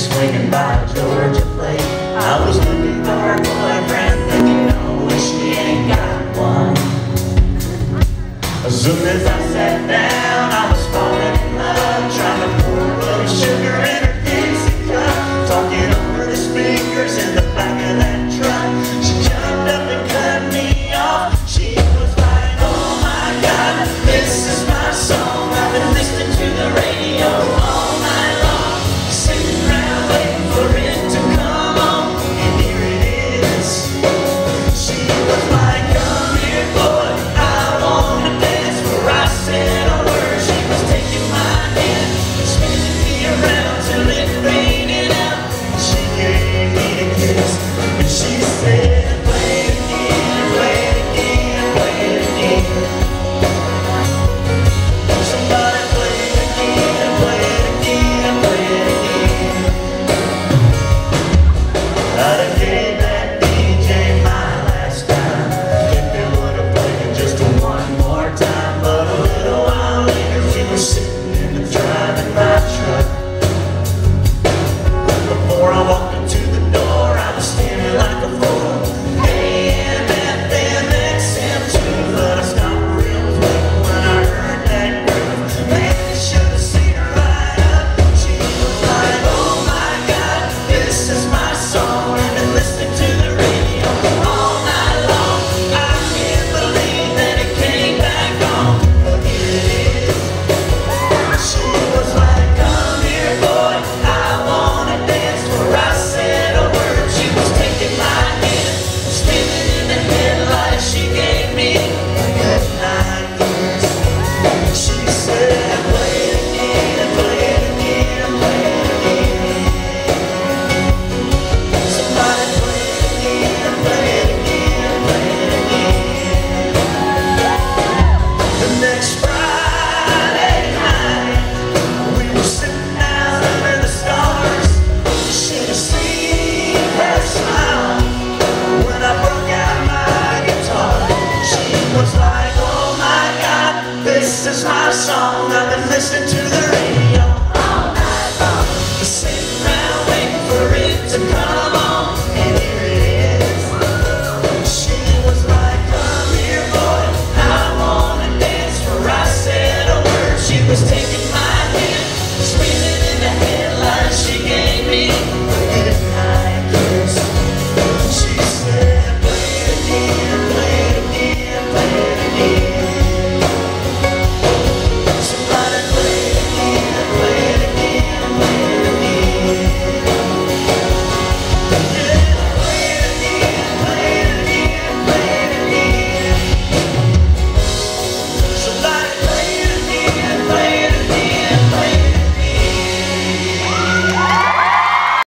swinging by Georgia Plate. I was looking for a boyfriend, thinking, oh, wish she ain't got one. As soon as I sat down, I was falling in love, trying to pour a little sugar in her Dixie cup, talking over the speakers in the back of that truck. She jumped up and cut me off. She was like, oh my God, this is my song. I've been listening to the radio all night long, sitting around waiting for it to come on, and here it is. She was like, come here, boy, I wanna dance. Before I said a word, she was taking my hand, spinning me around till it faded out. She gave me a kiss, and she said, play it again, play it again, play it again. Somebody play it again, play it again, play it again. I'd have gave that DJ my last time if it would have played it just one more time. But a little while later, we were sitting in the driving my truck. Before I walked into the door, I was standing like a fool. AM, FM, XM too, but I stopped real quick when I heard that groove. Man, you should have seen her light up. She was like, oh my God, this is my song. I've been listening to the radio all night long. I can't believe that it came back on, but here it is. She was like, come here, boy, I wanna dance. Before I said a word, she was taking my hand, spinning in the headlights. She gave me a good night kiss. She said, play it again, play it again, play it again. Somebody play it again, play it again, play it again. The next Friday night, we were sitting out under the stars. You should have seen her smile when I broke out my guitar. She was like, oh my God, this is my song. I've been listening to the radio